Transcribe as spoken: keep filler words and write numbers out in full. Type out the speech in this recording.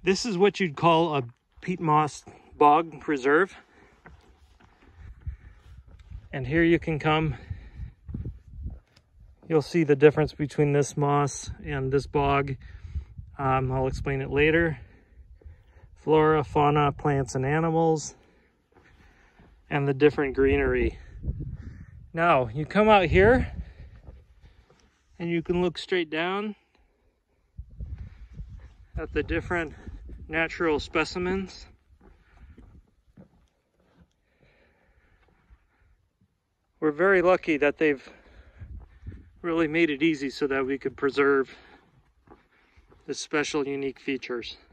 This is what you'd call a Peatmoss Bog Preserve. And here you can come, you'll see the difference between this moss and this bog. Um, I'll explain it later. Flora, fauna, plants and animals, and the different greenery. Now, you come out here and you can look straight down at the different natural specimens. We're very lucky that they've really made it easy so that we could preserve the special, unique features.